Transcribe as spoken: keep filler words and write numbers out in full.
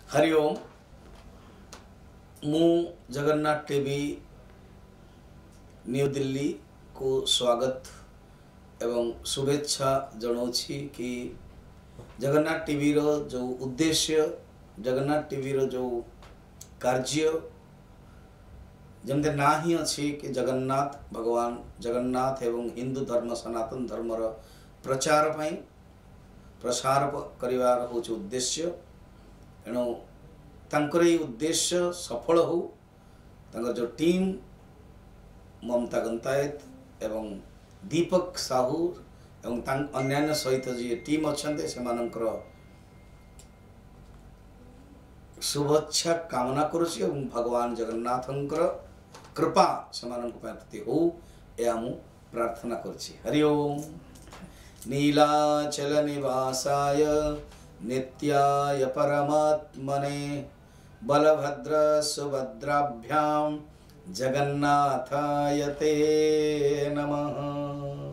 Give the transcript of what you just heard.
हरिओम मु Jagannath TV new Delhi को स्वागत एवं शुभेच्छा जनाऊँगी कि जगन्नाथ टीवी रो जो उद्देश्य जगन्नाथ टीवी रो जो कार्य जमते ना ही अच्छी कि जगन्नाथ भगवान जगन्नाथ एवं हिंदू धर्म सनातन धर्म रो प्रचार पाई प्रसार करिवार होच उद्देश्य एणु तांकर ये उद्देश्य सफल हो तांकर जो टीम ममता गंतायत एवं दीपक साहू एवं अन्यान्य सहित जी टीम अच्छे से शुभेच्छा कामना करुच्ची एवं भगवान जगन्नाथंकर कृपा से प्रति हो या मु प्रार्थना करुच्ची। हरिओम नीलाचल निवासाय नित्याय परमात्मने बलभद्र सुभद्राभ्यां जगन्नाथाय ते नमः।